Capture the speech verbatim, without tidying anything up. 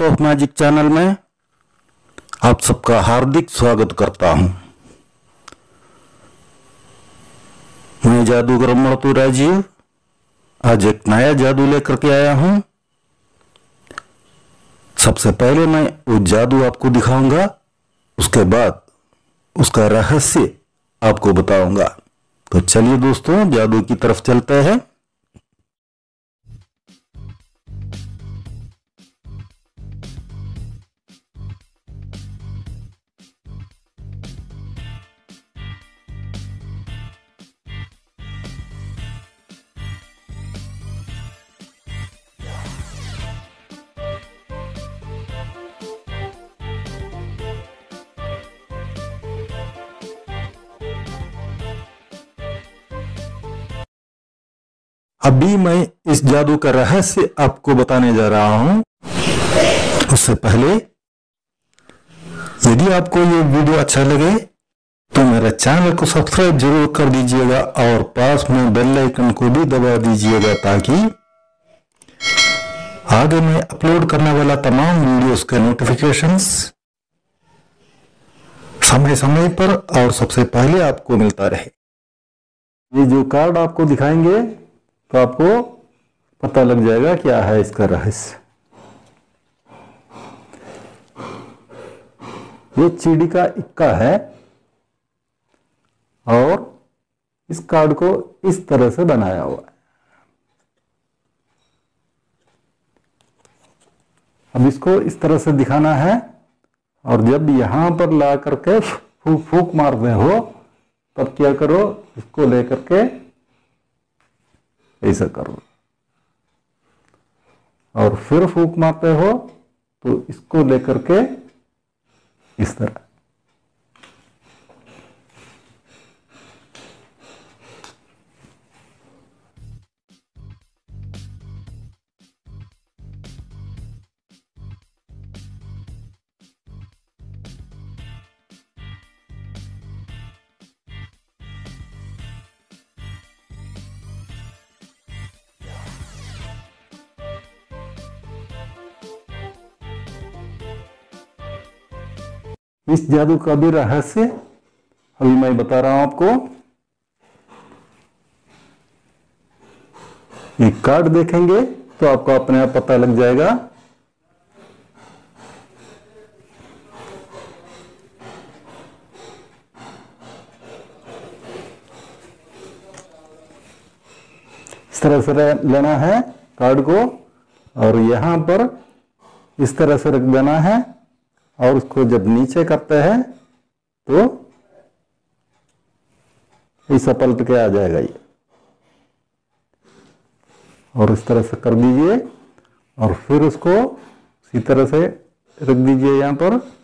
Art of magic channel में आप सबका हार्दिक स्वागत करता हूं। मैं जादूगर मणतु राजीव आज एक नया जादू लेकर के आया हूं। सबसे पहले मैं वो जादू आपको दिखाऊंगा, उसके बाद उसका रहस्य आपको बताऊंगा। तो चलिए दोस्तों, जादू की तरफ चलते हैं। अभी मैं इस जादू का रहस्य आपको बताने जा रहा हूं। उससे पहले यदि आपको ये वीडियो अच्छा लगे तो मेरे चैनल को सब्सक्राइब जरूर कर दीजिएगा और पास में बेल आइकन को भी दबा दीजिएगा, ताकि आगे मैं अपलोड करने वाला तमाम वीडियोस के नोटिफिकेशंस समय समय पर और सबसे पहले आपको मिलता रहे। ये जो कार्ड आपको दिखाएंगे तो आपको पता लग जाएगा क्या है इसका रहस्य। ये चीड़ी का इक्का है और इस कार्ड को इस तरह से बनाया हुआ है। अब इसको इस तरह से दिखाना है और जब यहां पर ला करके फूक फूक मारते हो तब क्या करो, इसको लेकर के ऐसा करो और फिर फूक मारते हो तो इसको लेकर के इस तरह। इस जादू का भी रहस्य अभी मैं बता रहा हूं आपको। ये कार्ड देखेंगे तो आपको अपने आप पता लग जाएगा। इस तरह से लेना है कार्ड को और यहां पर इस तरह से रख देना है और उसको जब नीचे करते हैं तो ऐसा पलट के आ जाएगा ये, और इस तरह से कर दीजिए और फिर उसको इसी तरह से रख दीजिए यहां पर।